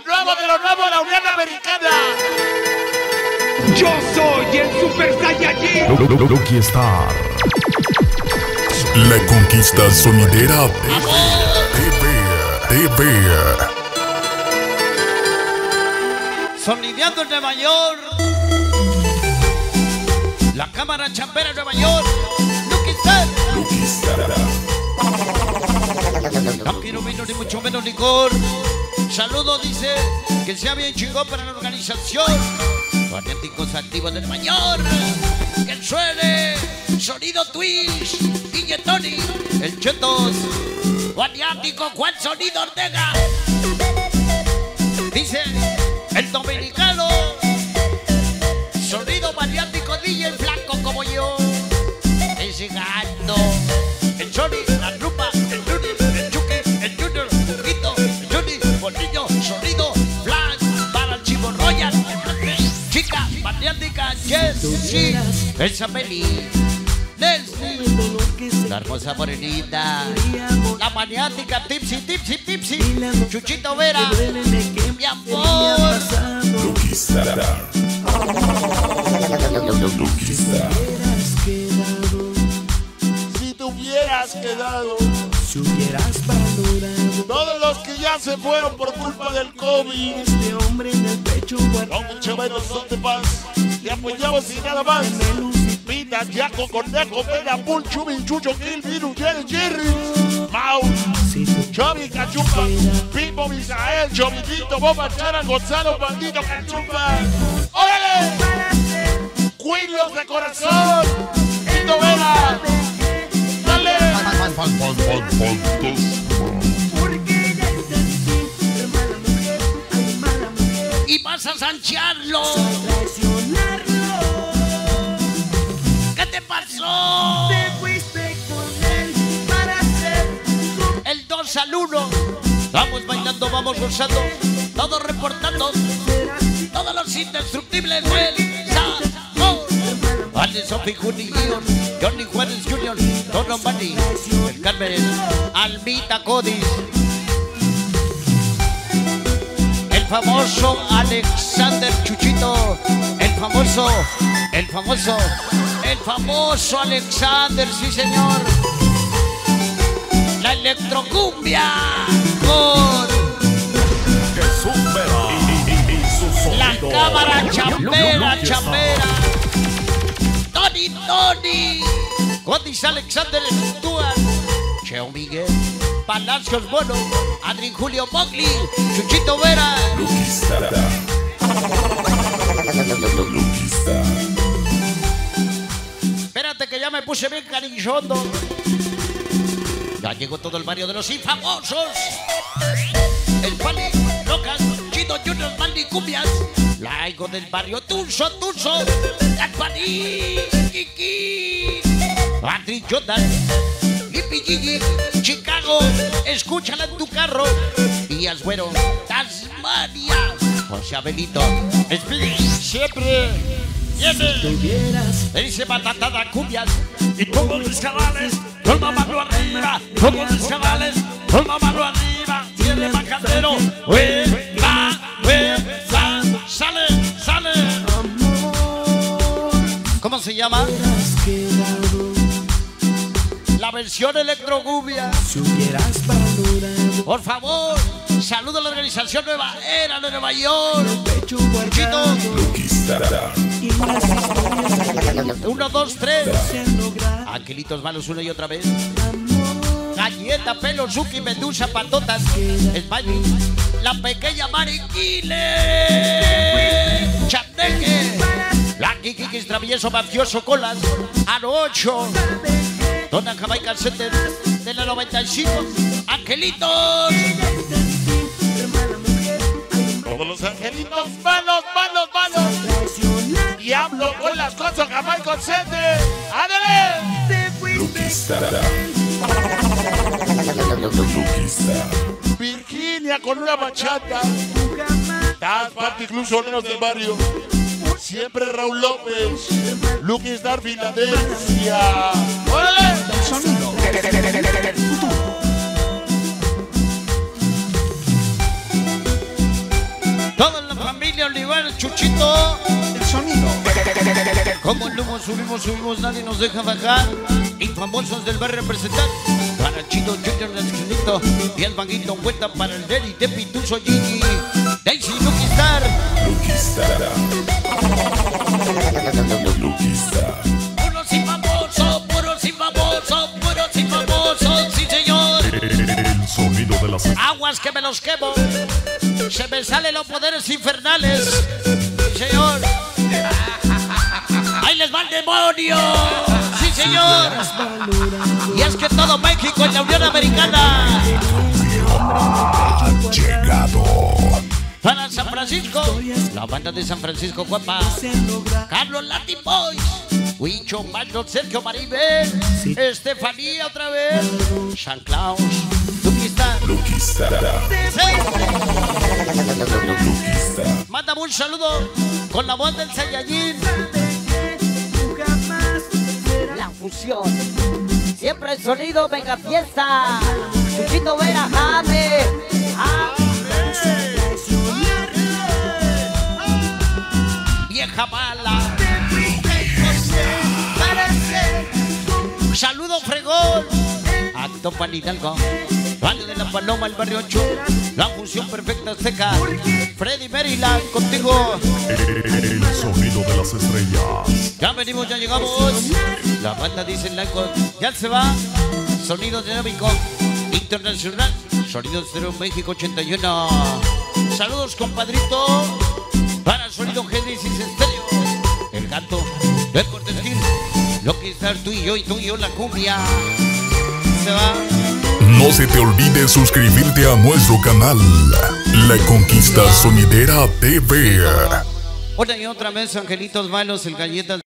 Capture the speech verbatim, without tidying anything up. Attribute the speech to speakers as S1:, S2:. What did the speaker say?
S1: nuevo de lo nuevo, la Unión Americana.
S2: Yo soy el Super Saiyajin.
S3: Lucky Star. La conquista sonidera T V. T V.
S4: Sonideando en Nueva York. La cámara chambera en Nueva York. Lucky Star.
S3: Lucky Star.
S4: No quiero vino ni mucho menos licor. Saludo, dice, que sea bien chingón para la organización. Fanáticos activos del Nueva York. Que suene sonido Twitch. Guille Tony, el Chetos. Maniático, ¿cuál sonido Ortega? Dice el dominicano. Sonido maniático, D J flaco como yo. Ese gato. El Sony, la Rupa, el Juni, el Chucky, el Junior, Juquito, el Juni, Bolillo, sonido, flash, para el Chivo Royal, chica, maniática, Yes, sí, esa peli, Leslie, la hermosa morenita, la maniática, Tipsy, Tipsy, Tipsy, Chuchito Vera, mi amor.
S3: Lucky Star. Lucky Star.
S1: Si te hubieras quedado,
S5: Si hubieras valorado
S1: todos los que ya se fueron por culpa del COVID,
S5: este hombre en el pecho guardado
S1: con mucho menos son de paz, te apoyamos y nada más. Pita, Yaco, Cornejo, Pena, Bull, Chubin, Chucho, Kill, Virus, Jerry, Jerry, Mau,
S5: Si tú
S1: Chobi, Cachupa, Pipo, Misael, Chobitito, Boba, Chara, Gonzalo, Bandito, Cachupa. ¡Órale! Cuilos de corazón, Tito Vera, dale.
S5: porque ya entendí, ser mala mujer, ay mala mujer,
S4: Y vas a sanchearlo.
S5: traicionarlo.
S4: ¿Qué te pasó?
S5: Te fuiste con él para ser su
S4: El dos al uno. Vamos bailando, vamos gozando. Todos reportando. Todos los indestructibles del sabor. Alex Sophie Junior, Johnny Juárez Junior, Don Bunny, el Carmen, Almita Codis, el famoso Alexander Chuchito, el famoso, el famoso, el famoso Alexander, sí señor. La electrocumbia con la cámara chambera, chambera. Tony, Tony, Codis Alexander Stuart, Cheo Miguel, Palacios Bono, Adri Julio Mogli, Chuchito Vera.
S3: Lucky Star. Lucky Star.
S4: Espérate que ya me puse bien cariñoso. Ya llegó todo el barrio de los infamosos. El Pali, Locas, Chino Junior, Maldi Cumbias. La hijo del barrio Tuso, Tuso. El Pali, Kiki. Adri Jordan. Lipi Gigi. Chicago. Escúchala en tu carro. Díaz Güero. Tasmania. José Abelito. Split. Siempre. Viene.
S5: tuvieras
S4: Dice batatada cumbias. Y todos los cabales. Con la mano arriba. Todos los cabales. Con la mano arriba. Tiene macandero. Ue, va, ue, va. Sale, sale. ¿Cómo se llama?
S5: hubieras quedado.
S4: La versión electrocubia.
S5: Si hubieras valorado
S4: Por favor, saludo a la organización Nueva Era de Nueva York.
S5: el pecho guardado
S3: Lucky Star.
S5: y las historias
S4: Uno, dos, tres.
S5: se han logrado.
S4: Angelitos malos una y otra vez. Galleta, pelo, Zuki, Medusa, patotas. Smiley. La pequeña Mariquile. Chateque. La Kiki, que es travieso, mafioso, colas. Aro ocho. Dona Jamaica Center de la noventa y cinco. Angelitos.
S1: Todos los angelitos, malos, malos, malos. Diablo con las cosas, Jamaica Center. ¡Ándale!
S3: Lucky Star. Lucky Star.
S1: Virginia con una bachata. Das parte incluso soneros del barrio. Siempre Raúl López. Lucky Star Filadelfia. ¡Órale!
S6: El sonido del futuro.
S4: Subimos, subimos, subimos, nadie nos deja bajar. Infamosos del barrio representar. Para Chino Junior Nasquilito y el Manguito cuenta para el Derry de Pituso Gigi. Daisy Lucky Star.
S3: Lucky Star. Lucky Star.
S4: Puros y famosos, puros y famosos, puros y famosos, sí señor.
S3: El sonido de las
S4: Aguas que me los quemo. Se me salen los poderes infernales. Sí señor. ¡Ahí les va el demonio! ¡Sí, señor! Y es que todo México en la Unión Americana.
S3: ha llegado.
S4: Para San Francisco, la banda de San Francisco, guapa. Carlos Latin Boys, Huicho, Mando, Sergio Maribel, Estefanía otra vez, San Claus, Lucky Star.
S3: Lucky Star. Lucky Star.
S4: Mándame un saludo con la voz del Saiyajin.
S7: La fusión. Siempre el sonido, venga fiesta. Chuchito Vera, Jame.
S4: Vieja mala. Saludo fregón. Acto Pan Hidalgo. Valle de la Paloma, el barrio ocho. La función perfecta seca. Freddy Maryland, contigo.
S3: El sonido de las estrellas.
S4: Ya venimos, ya llegamos. La banda dice Blanco, ya se va. Sonido dinámico internacional. Sonido Cero México ochenta y uno. Saludos, compadrito. Para Sonido Génesis Estéreo. El gato del Cortesquín. Lo que está tú y yo y tú y yo la cumbia. Se va.
S3: No se te olvide suscribirte a nuestro canal, La Conquista Sonidera T V.
S4: Una y otra vez, angelitos malos, el galletas.